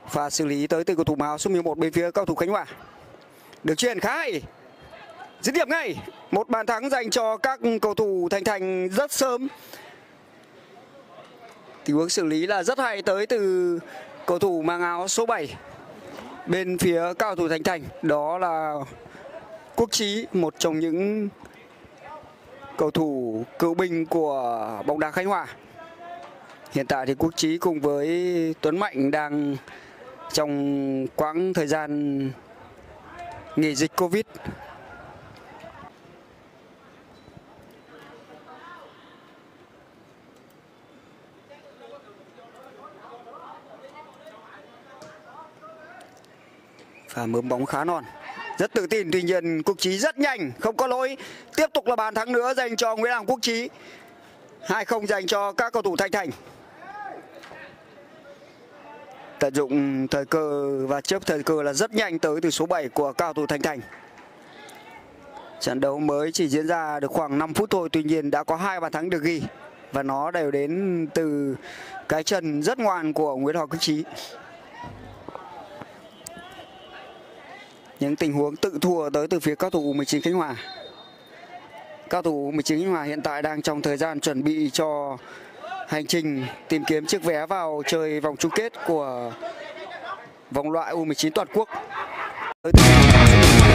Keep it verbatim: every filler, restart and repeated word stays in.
Pha xử lý tới từ cầu thủ áo số mười một bên phía cầu thủ Khánh Hòa. Được chuyền khá hay. Dứt điểm ngay. Một bàn thắng dành cho các cầu thủ Thành Thành rất sớm. Tình huống xử lý là rất hay tới từ cầu thủ mang áo số bảy bên phía cầu thủ Thành Thành. Đó là Quốc Chí, một trong những cầu thủ cựu binh của bóng đá Khánh Hòa. Hiện tại thì Quốc Chí cùng với Tuấn Mạnh đang trong quãng thời gian nghỉ dịch Covid. Và mớm bóng khá non, rất tự tin, tuy nhiên Quốc Chí rất nhanh, không có lỗi. Tiếp tục là bàn thắng nữa dành cho Nguyễn Hoàng Quốc Chí. hai không dành cho các cầu thủ Thành Thành. Tận dụng thời cơ và chớp thời cơ là rất nhanh tới từ số bảy của cao thủ Thành Thành. Trận đấu mới chỉ diễn ra được khoảng năm phút thôi, tuy nhiên đã có hai bàn thắng được ghi và nó đều đến từ cái chân rất ngoan của Nguyễn Hoàng Quốc Chí. Những tình huống tự thua tới từ phía cao thủ U mười chín Khánh Hòa. Cao thủ U mười chín Khánh Hòa hiện tại đang trong thời gian chuẩn bị cho hành trình tìm kiếm chiếc vé vào chơi vòng chung kết của vòng loại U mười chín toàn quốc.